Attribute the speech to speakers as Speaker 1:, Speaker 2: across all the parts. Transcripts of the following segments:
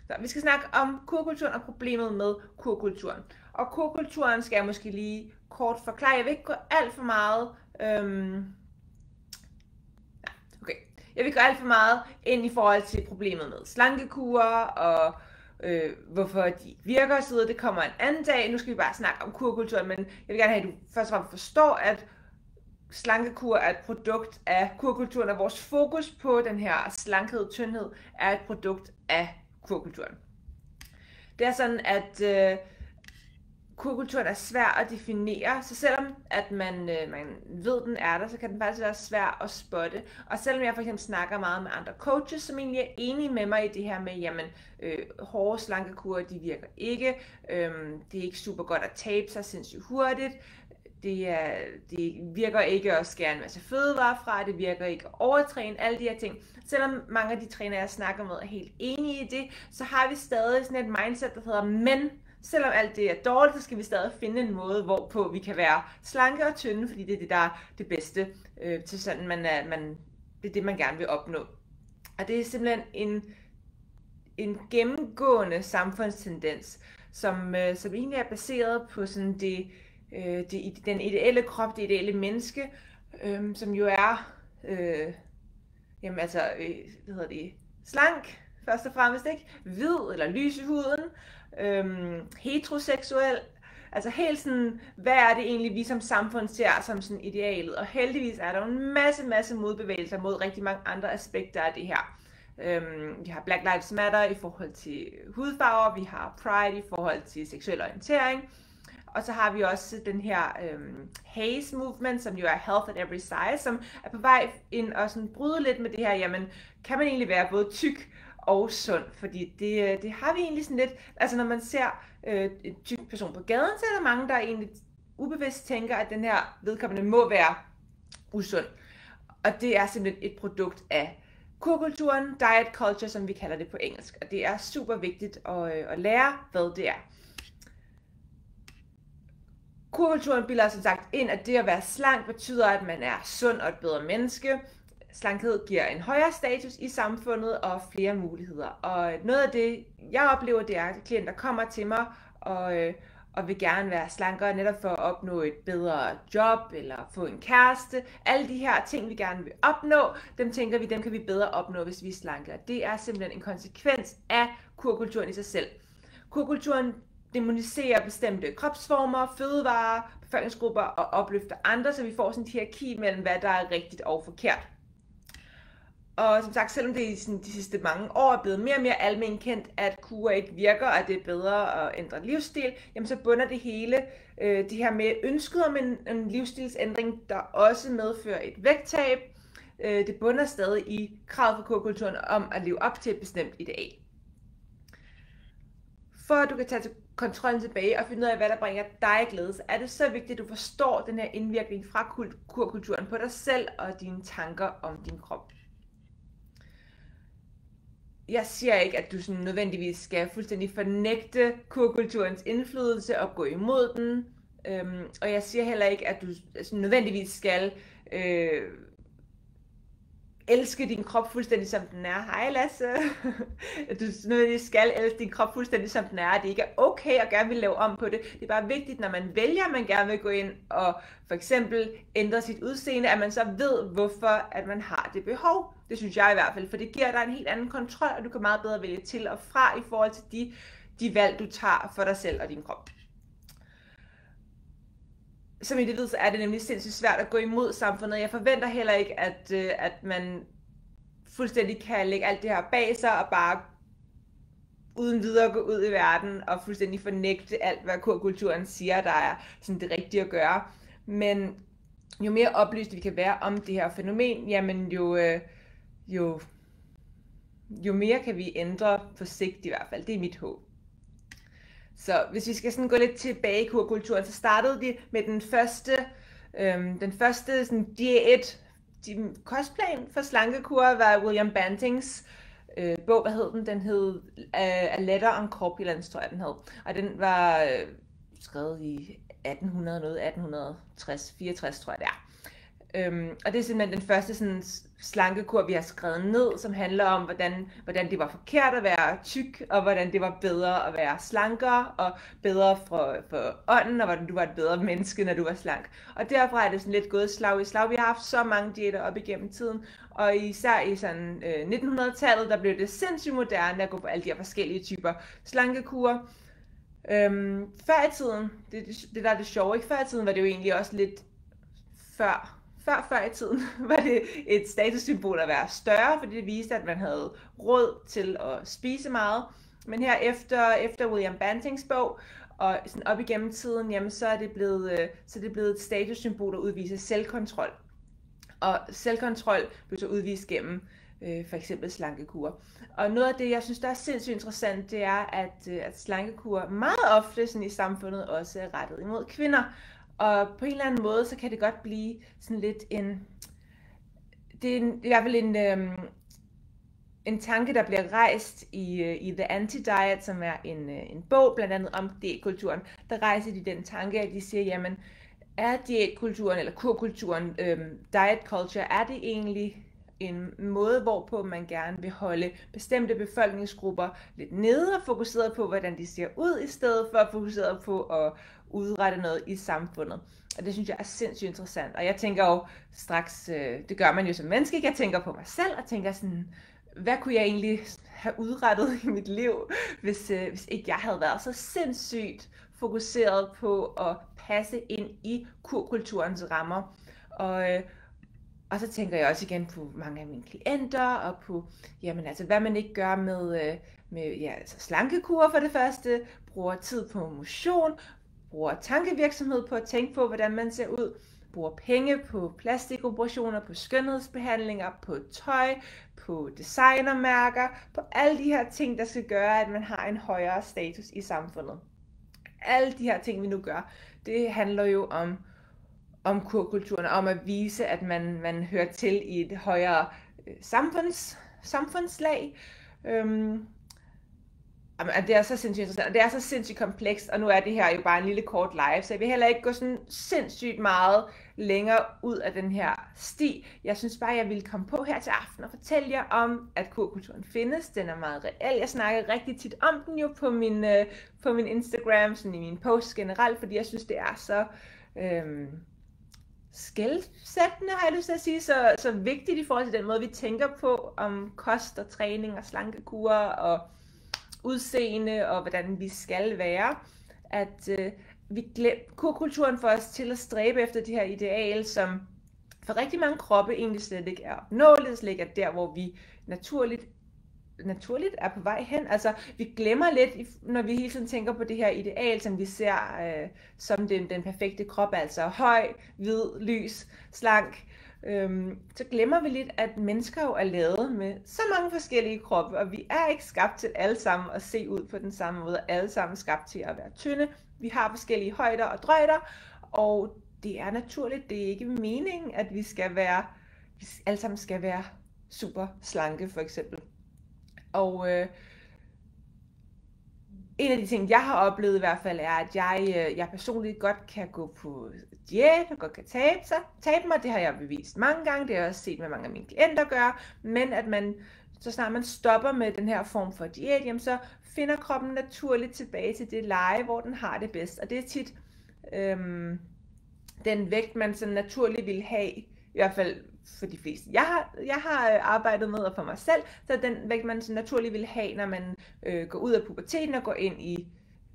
Speaker 1: Så vi skal snakke om kurkulturen og problemet med kurkulturen. Og kurkulturen skal jeg måske lige kort forklare. Jeg vil ikke gå alt for meget... Jeg vil gå alt for meget ind i forhold til problemet med slankekurer og hvorfor de virker osv. Det kommer en anden dag. Nu skal vi bare snakke om kurkulturen, men jeg vil gerne have, at du først og fremmest forstår, at slankekur er et produkt af kurkulturen, og vores fokus på den her slankhed, tyndhed, er et produkt af kurkulturen. Det er sådan, at kurkulturen er svær at definere, så selvom at man ved, den er der, så kan den faktisk være svær at spotte. Og selvom jeg for eksempel snakker meget med andre coaches, som egentlig er enige med mig i det her med, jamen, hårde slankekurer, de virker ikke. Det er ikke super godt at tabe sig sindssygt hurtigt. Det virker ikke at skære en masse fødevarer fra, det virker ikke at overtræne, alle de her ting. Selvom mange af de trænere, jeg snakker med, er helt enige i det, så har vi stadig sådan et mindset, der hedder, men selvom alt det er dårligt, så skal vi stadig finde en måde, hvorpå vi kan være slanke og tynde, fordi det er det, der er det bedste til sådan, det er det, man gerne vil opnå. Og det er simpelthen en gennemgående samfundstendens, som egentlig er baseret på sådan den ideelle krop, det ideelle menneske, som jo er slank, først og fremmest, ikke? Hvid eller lys i huden, heteroseksuel, altså helt sådan, hvad er det egentlig, vi som samfund ser som sådan idealet, og heldigvis er der jo en masse modbevægelser mod rigtig mange andre aspekter af det her. Vi har Black Lives Matter i forhold til hudfarver, vi har Pride i forhold til seksuel orientering, og så har vi også den her HAZE movement, som jo er Health at Every Size, som er på vej ind og sådan bryde lidt med det her, jamen, kan man egentlig være både tyk og sund? Fordi det har vi egentlig sådan lidt, altså når man ser en tyk person på gaden, så er der mange, der egentlig ubevidst tænker, at den her vedkommende må være usund. Og det er simpelthen et produkt af kurkulturen, diet culture, som vi kalder det på engelsk. Og det er super vigtigt at lære, hvad det er. Kurkulturen bilder som sagt ind, at det at være slank betyder, at man er sund og et bedre menneske. Slankhed giver en højere status i samfundet og flere muligheder. Og noget af det, jeg oplever, det er, at klienter kommer til mig og vil gerne være slankere, netop for at opnå et bedre job eller få en kæreste. Alle de her ting, vi gerne vil opnå, dem tænker vi, dem kan vi bedre opnå, hvis vi er slankere. Det er simpelthen en konsekvens af kurkulturen i sig selv. Kurkulturen demoniserer bestemte kropsformer, fødevarer, befolkningsgrupper og opløfter andre, så vi får sådan et hierarki mellem, hvad der er rigtigt og forkert. Og som sagt, selvom det i de sidste mange år er blevet mere og mere almen kendt, at kurer ikke virker, og det er bedre at ændre livsstil, jamen så bunder det hele det her med ønsket om en livsstilsændring, der også medfører et vægttab. Det bunder stadig i kravet for kurkulturen om at leve op til et bestemt ideal. For at du kan tage kontrollen tilbage og finde ud af, hvad der bringer dig glæde, så er det så vigtigt, at du forstår den her indvirkning fra kurkulturen på dig selv og dine tanker om din krop. Jeg siger ikke, at du sådan nødvendigvis skal fuldstændig fornægte kurkulturens indflydelse og gå imod den. Og jeg siger heller ikke, at du nødvendigvis skal elske din krop fuldstændig som den er. Hej Lasse. At du nødvendigvis skal elske din krop fuldstændig som den er. At det ikke er okay at gerne vil lave om på det. Det er bare vigtigt, når man vælger, at man gerne vil gå ind og for eksempel ændre sit udseende, at man så ved, hvorfor at man har det behov. Det synes jeg i hvert fald, for det giver dig en helt anden kontrol, og du kan meget bedre vælge til og fra i forhold til de valg, du tager for dig selv og din krop. Som individ, så er det nemlig sindssygt svært at gå imod samfundet. Jeg forventer heller ikke, at man fuldstændig kan lægge alt det her bag sig og bare uden videre gå ud i verden og fuldstændig fornægte alt, hvad kurkulturen siger, der er sådan det rigtige at gøre. Men jo mere oplyst vi kan være om det her fænomen, jamen jo mere kan vi ændre på sigt i hvert fald. Det er mit håb. Så hvis vi skal sådan gå lidt tilbage i kurkulturen, så startede de med den første sådan kostplan for slankekur var William Bantings bog, hvad hed den? Den hed A Letter on Corpulence, tror jeg den hed. Og den var skrevet i 1860, 64 tror jeg det er. Og det er simpelthen den første sådan slankekur, vi har skrevet ned, som handler om, hvordan det var forkert at være tyk, og hvordan det var bedre at være slankere, og bedre for ånden, og hvordan du var et bedre menneske, når du var slank. Og derfra er det sådan lidt gået slag i slag. Vi har haft så mange diæter op igennem tiden, og især i sådan 1900-tallet, der blev det sindssygt moderne at gå på alle de her forskellige typer slankekurer. Før i tiden, det der er det sjove, ikke? Før i tiden var det jo egentlig også lidt før i tiden var det et statussymbol at være større, fordi det viste, at man havde råd til at spise meget. Men her efter William Bantings bog, og sådan op igennem tiden, jamen, så er det blevet et statussymbol at udvise selvkontrol. Og selvkontrol blev så udvist gennem for eksempel slankekur. Og noget af det, jeg synes, der er sindssygt interessant, det er, at slankekur meget ofte sådan i samfundet også er rettet imod kvinder. Og på en eller anden måde, så kan det godt blive sådan lidt det er i hvert fald en tanke, der bliver rejst i The Anti-Diet, som er en bog blandt andet om diætkulturen. Der rejser de den tanke, at de siger, jamen, er diætkulturen eller kurkulturen, diet culture, er det egentlig en måde, hvorpå man gerne vil holde bestemte befolkningsgrupper lidt nede og fokuseret på, hvordan de ser ud, i stedet for at fokusere på at udrette noget i samfundet. Og det synes jeg er sindssygt interessant. Og jeg tænker jo straks, det gør man jo som menneske, jeg tænker på mig selv og tænker sådan, hvad kunne jeg egentlig have udrettet i mit liv, hvis ikke jeg havde været så sindssygt fokuseret på at passe ind i kurkulturens rammer. Og så tænker jeg også igen på mange af mine klienter, og på, jamen altså, hvad man ikke gør med altså slankekur for det første, bruger tid på motion, bruger tankevirksomhed på at tænke på, hvordan man ser ud, bruger penge på plastikoperationer, på skønhedsbehandlinger, på tøj, på designermærker, på alle de her ting, der skal gøre, at man har en højere status i samfundet. Alle de her ting, vi nu gør, det handler jo om kurkulturen, om at vise, at man hører til i et højere samfundslag. Det er så sindssygt interessant, og det er så sindssygt komplekst, og nu er det her jo bare en lille kort live, så jeg vil heller ikke gå sådan sindssygt meget længere ud af den her sti. Jeg synes bare, jeg ville komme på her til aften og fortælle jer om, at kurkulturen findes. Den er meget reel. Jeg snakker rigtig tit om den jo på min Instagram, sådan i mine posts generelt, fordi jeg synes, det er så skelsættende, har jeg lyst til at sige, så vigtigt i forhold til den måde, vi tænker på om kost og træning og slankekurer og udseende og hvordan vi skal være, at kurkulturen får os til at stræbe efter de her ideal, som for rigtig mange kroppe egentlig slet ikke er opnåeligt, slet ikke er der, hvor vi naturligt er på vej hen. Altså, vi glemmer lidt, når vi hele tiden tænker på det her ideal, som vi ser som den perfekte krop, altså høj, hvid, lys, slank, så glemmer vi lidt, at mennesker jo er lavet med så mange forskellige kroppe, og vi er ikke skabt til alle sammen at se ud på den samme måde, alle sammen skabt til at være tynde. Vi har forskellige højder og drøjder, og det er naturligt, det er ikke meningen, at vi alle sammen skal være super slanke, for eksempel. Og en af de ting, jeg har oplevet i hvert fald, er, at jeg personligt godt kan gå på diæt, og godt kan tabe mig. Det har jeg bevist mange gange, det har jeg også set med mange af mine klienter gøre. Men at så snart man stopper med den her form for diæt, jamen så finder kroppen naturligt tilbage til det leje, hvor den har det bedst. Og det er tit den vægt, man så naturligt vil have, i hvert fald for de fleste. Jeg har arbejdet med, og for mig selv, så den vægt, man så naturligt vil have, når man går ud af puberteten og går ind i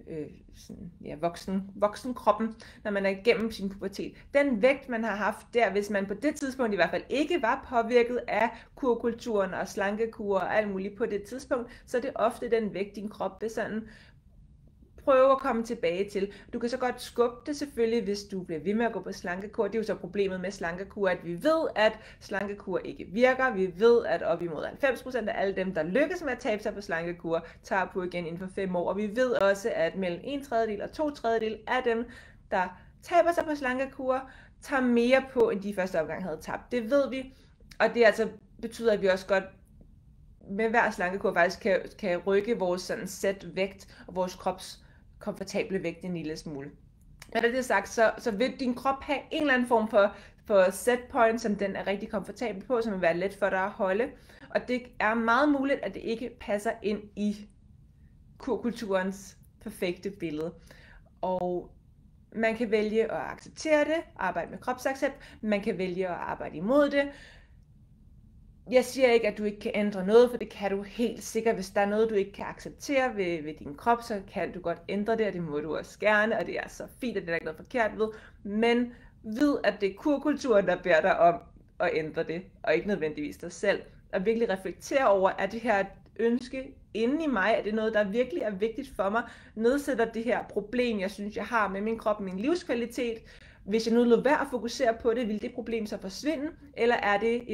Speaker 1: voksenkroppen, når man er igennem sin pubertet. Den vægt, man har haft der, hvis man på det tidspunkt i hvert fald ikke var påvirket af kurkulturen og slankekur og alt muligt på det tidspunkt, så er det ofte den vægt, din krop vil sådan prøve at komme tilbage til. Du kan så godt skubbe det selvfølgelig, hvis du bliver ved med at gå på slankekur. Det er jo så problemet med slankekur, at vi ved, at slankekur ikke virker. Vi ved, at op imod 90% af alle dem, der lykkes med at tabe sig på slankekur, tager på igen inden for 5 år. Og vi ved også, at mellem 1/3 og 2/3 af dem, der taber sig på slankekur, tager mere på, end de første omgang havde tabt. Det ved vi, og det altså betyder, at vi også godt med hver slankekur faktisk kan rykke vores sådan sæt vægt og vores krops komfortable vægt en lille smule. Når det er sagt, så vil din krop have en eller anden form for set point, som den er rigtig komfortabel på, som vil være let for dig at holde. Og det er meget muligt, at det ikke passer ind i kurkulturens perfekte billede. Og man kan vælge at acceptere det, arbejde med kropsaccept, man kan vælge at arbejde imod det. Jeg siger ikke, at du ikke kan ændre noget, for det kan du helt sikkert. Hvis der er noget, du ikke kan acceptere ved din krop, så kan du godt ændre det, og det må du også gerne, og det er så fint, at det er ikke noget forkert ved. Men vid, at det er kurkulturen, der beder dig om at ændre det, og ikke nødvendigvis dig selv. Og virkelig reflektere over, at det her ønske inde i mig, at det er noget, der virkelig er vigtigt for mig, nedsætter det her problem, jeg synes, jeg har med min krop, min livskvalitet. Hvis jeg nu lod være at fokusere på det, vil det problem så forsvinde, eller er det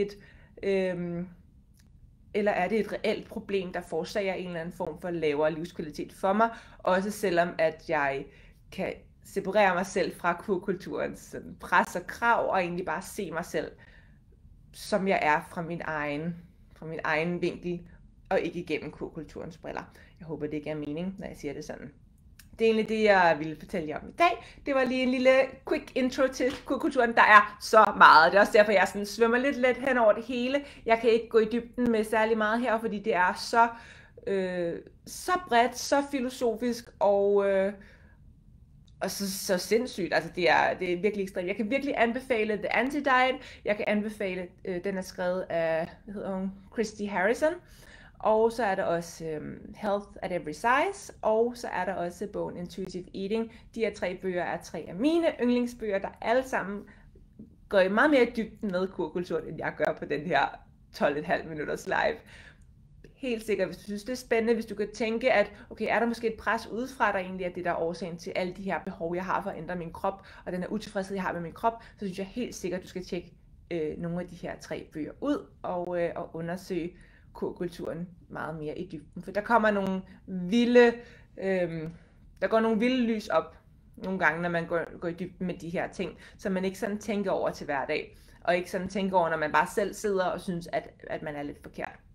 Speaker 1: et reelt problem, der forårsager en eller anden form for lavere livskvalitet for mig, også selvom at jeg kan separere mig selv fra kurkulturens pres og krav, og egentlig bare se mig selv, som jeg er fra min egen vinkel, og ikke igennem kurkulturens briller. Jeg håber, det ikke er mening, når jeg siger det sådan. Det er egentlig det, jeg ville fortælle jer om i dag. Det var lige en lille quick intro til kurkulturen. Der er så meget. Det er også derfor, jeg sådan svømmer lidt let hen over det hele. Jeg kan ikke gå i dybden med særlig meget her, fordi det er så bredt, så filosofisk og så sindssygt. Altså det er virkelig ekstremt. Jeg kan virkelig anbefale The Anti-Diet. Jeg kan anbefale, den er skrevet af, hvad hedder hun, Christy Harrison. Og så er der også Health at Every Size, og så er der også bogen Intuitive Eating. De her 3 bøger er 3 af mine yndlingsbøger, der alle sammen går meget mere i dybden med kurkulturen, end jeg gør på den her 12,5 minutters live. Helt sikkert, hvis du synes, det er spændende, hvis du kan tænke, at okay, er der måske et pres udefra, der egentlig er det, der er årsagen til alle de her behov, jeg har for at ændre min krop, og den her utilfredshed, jeg har med min krop, så synes jeg helt sikkert, du skal tjekke nogle af de her 3 bøger ud, og undersøge kurkulturen meget mere i dybden. For der kommer nogle vilde lys op nogle gange, når man går i dybden med de her ting, som man ikke sådan tænker over til hverdag, og ikke sådan tænker over, når man bare selv sidder og synes, at man er lidt forkert.